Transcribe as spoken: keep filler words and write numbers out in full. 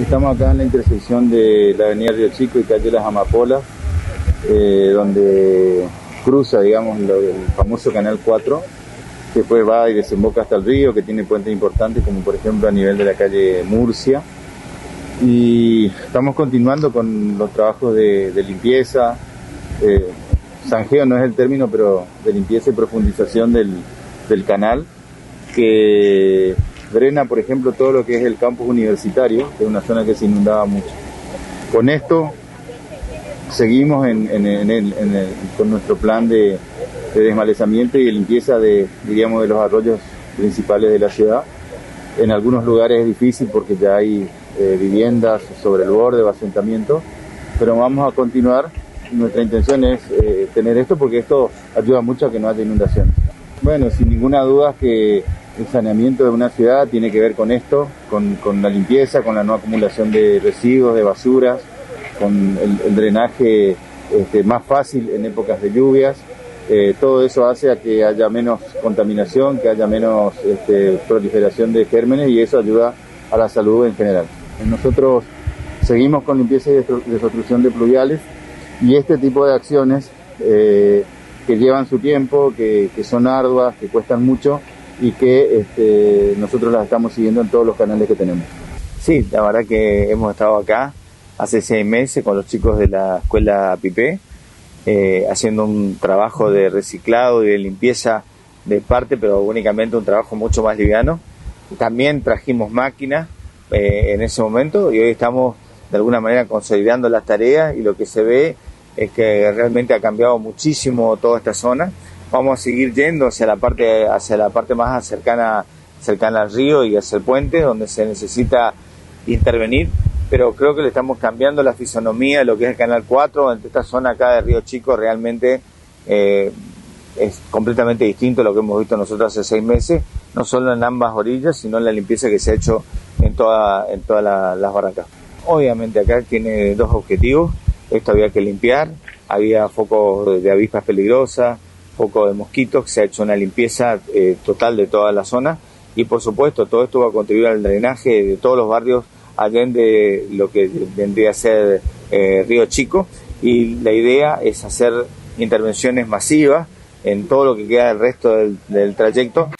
Estamos acá en la intersección de la avenida Río Chico y calle Las Amapolas, eh, donde cruza, digamos, lo, el famoso Canal cuatro, que después va y desemboca hasta el río, que tiene puentes importantes, como por ejemplo a nivel de la calle Murcia. Y estamos continuando con los trabajos de, de limpieza, eh, zanjeo no es el término, pero de limpieza y profundización del, del canal, que drena, por ejemplo, todo lo que es el campus universitario, que es una zona que se inundaba mucho. Con esto seguimos en, en, en el, en el, con nuestro plan de, de desmalezamiento y de limpieza de, diríamos, de los arroyos principales de la ciudad. En algunos lugares es difícil porque ya hay eh, viviendas sobre el borde o asentamientos, pero vamos a continuar. Nuestra intención es eh, tener esto porque esto ayuda mucho a que no haya inundaciones. Bueno, sin ninguna duda que el saneamiento de una ciudad tiene que ver con esto, con, con la limpieza, con la no acumulación de residuos, de basuras, con el, el drenaje este, más fácil en épocas de lluvias. Eh, todo eso hace a que haya menos contaminación, que haya menos este, proliferación de gérmenes, y eso ayuda a la salud en general. Nosotros seguimos con limpieza y desobstrucción de pluviales, y este tipo de acciones eh, que llevan su tiempo, que, que son arduas, que cuestan mucho, y que este, nosotros las estamos siguiendo en todos los canales que tenemos. Sí, la verdad que hemos estado acá hace seis meses con los chicos de la escuela Pipé, eh, haciendo un trabajo de reciclado y de limpieza de parte, pero únicamente un trabajo mucho más liviano. También trajimos máquinas eh, en ese momento, y hoy estamos de alguna manera consolidando las tareas, y lo que se ve es que realmente ha cambiado muchísimo toda esta zona. Vamos a seguir yendo hacia la parte, hacia la parte más cercana, cercana al río y hacia el puente, donde se necesita intervenir, pero creo que le estamos cambiando la fisonomía de lo que es el Canal cuatro. En esta zona acá de Río Chico realmente eh, es completamente distinto a lo que hemos visto nosotros hace seis meses, no solo en ambas orillas, sino en la limpieza que se ha hecho en, toda, en todas la, las barrancas. Obviamente acá tiene dos objetivos. Esto había que limpiar, había focos de avispas peligrosas, foco de mosquitos, se ha hecho una limpieza eh, total de toda la zona, y por supuesto todo esto va a contribuir al drenaje de todos los barrios allende lo que vendría a ser eh, Río Chico, y la idea es hacer intervenciones masivas en todo lo que queda del resto del, del trayecto.